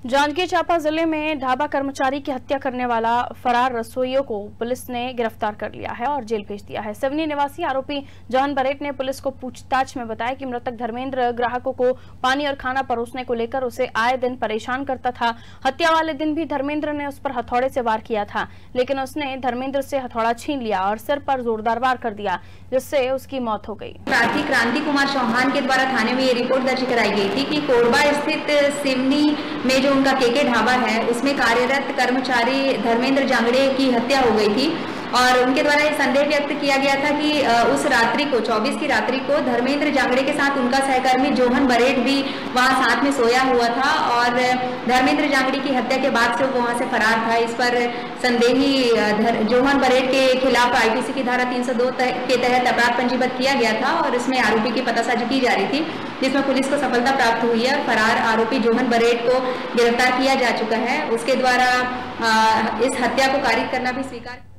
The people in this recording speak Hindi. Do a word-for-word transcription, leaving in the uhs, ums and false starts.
जांजगीर चांपा जिले में ढाबा कर्मचारी की हत्या करने वाला फरार रसोइयों को पुलिस ने गिरफ्तार कर लिया है और जेल भेज दिया है। सिवनी निवासी आरोपी जॉन बरेट ने पुलिस को पूछताछ में बताया कि मृतक धर्मेंद्र ग्राहकों को पानी और खाना परोसने को लेकर उसे आए दिन परेशान करता था। हत्या वाले दिन भी धर्मेंद्र ने उस पर हथौड़े से वार किया था, लेकिन उसने धर्मेंद्र से हथौड़ा छीन लिया और सिर पर जोरदार वार कर दिया, जिससे उसकी मौत हो गई। प्रार्थी क्रांति कुमार चौहान के द्वारा थाने में ये रिपोर्ट दर्ज कराई गई थी कि कोरबा स्थित सिवनी में जो उनका केके ढाबा है उसमें कार्यरत कर्मचारी धर्मेंद्र जांगड़े की हत्या हो गई थी और उनके द्वारा ये संदेह व्यक्त किया गया था कि उस रात्रि को चौबीस की रात्रि को धर्मेंद्र जांगड़े के साथ उनका सहकर्मी जोहन बरेट भी वहां साथ में सोया हुआ था और धर्मेंद्र जांगड़े की हत्या के बाद से वो वहां से फरार था। इस पर संदेही जोहन बरेट के खिलाफ आईपीसी की धारा तीन सौ दो के तहत अपराध पंजीबद्ध किया गया था और इसमें आरोपी की पतासाजी की जा रही थी, जिसमें पुलिस को सफलता प्राप्त हुई है और फरार आरोपी जोहन बरेट को गिरफ्तार किया जा चुका है। उसके द्वारा इस हत्या को कारित करना भी स्वीकार